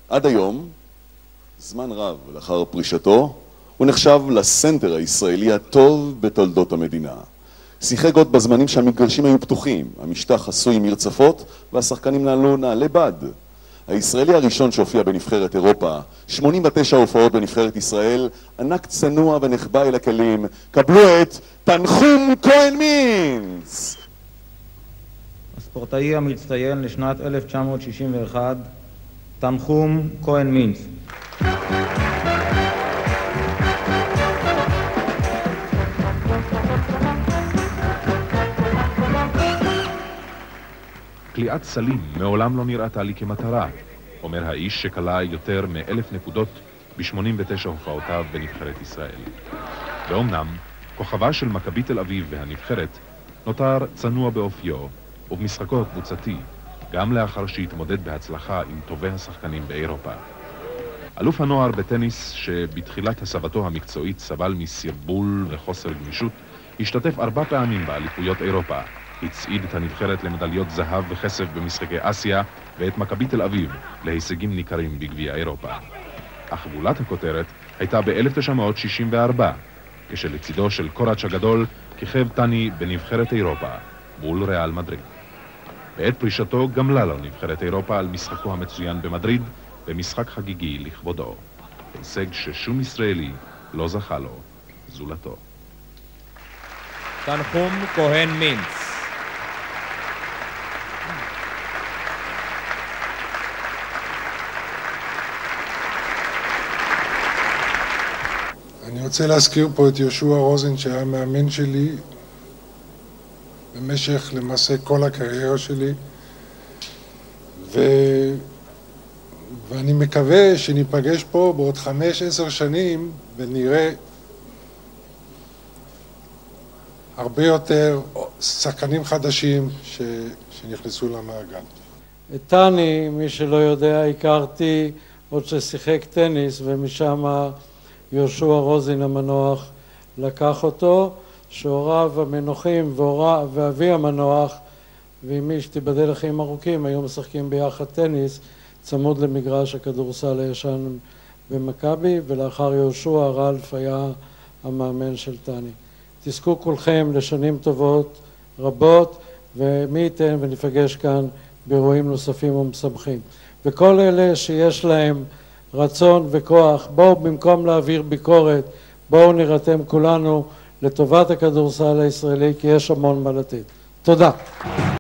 עד היום, זמן רב לאחר פרישתו, הוא נחשב לסנטר הישראלי הטוב בתולדות המדינה. שיחק עוד בזמנים שהמגרשים היו פתוחים, המשטח עשוי מרצפות והשחקנים נעלו נעלי בד. הישראלי הראשון שהופיע בנבחרת אירופה, 89 הופעות בנבחרת ישראל, ענק צנוע ונחבא אל הכלים, קבלו את תנחום כהן מינץ! הספורטאי המצטיין לשנת 1961, תנחום כהן מינץ. קליעת סלים מעולם לא נראתה לי כמטרה, אומר האיש שקלה יותר מ1,000 נקודות ב89 הופעותיו בנבחרת ישראל. ואומנם, כוכבה של מכבי תל אביב והנבחרת נותר צנוע באופיו ובמשחקו הקבוצתי, גם לאחר שהתמודד בהצלחה עם טובי השחקנים באירופה. אלוף הנוער בטניס, שבתחילת הסבתו המקצועית סבל מסרבול וחוסר גמישות, השתתף 4 פעמים באליפויות אירופה, הצעיד את הנבחרת למדליות זהב וכסף במשחקי אסיה ואת מכבי תל אביב להישגים ניכרים בגביע אירופה. אך גולת הכותרת הייתה ב-1964, כשלצידו של קוראץ' הגדול כיכב טני בנבחרת אירופה מול ריאל מדריד. בעת פרישתו גמלה לו נבחרת אירופה על משחקו המצוין במדריד במשחק חגיגי לכבודו, הישג ששום ישראלי לא זכה לו זולתו. תנחום כהן מינץ. אני רוצה להזכיר פה את יהושע רוזן שהיה מאמן שלי במשך למעשה כל הקריירה שלי, ואני מקווה שניפגש פה בעוד 5-10 שנים ונראה הרבה יותר שחקנים חדשים שנכנסו למעגל. את טני, מי שלא יודע, הכרתי עוד ששיחק טניס, ומשם יהושע רוזן המנוח לקח אותו, שהוריו המנוחים ואבי המנוח ואמי שתיבדל לחיים ארוכים היו משחקים ביחד טניס צמוד למגרש הכדורסל הישן במכבי, ולאחר יהושע רלף היה המאמן של טני. תזכו כולכם לשנים טובות רבות, ומי ייתן ונפגש כאן באירועים נוספים ומשמחים. וכל אלה שיש להם רצון וכוח, בואו במקום להעביר ביקורת, בואו נירתם כולנו לטובת הכדורסל הישראלי, כי יש המון מה לתת. תודה.